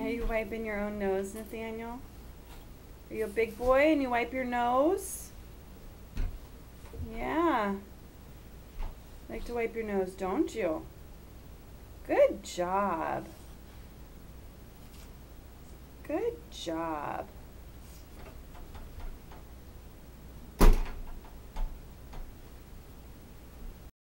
Are you wiping your own nose, Nathaniel? Are you a big boy and you wipe your nose? Yeah. Like to wipe your nose, don't you? Good job. Good job.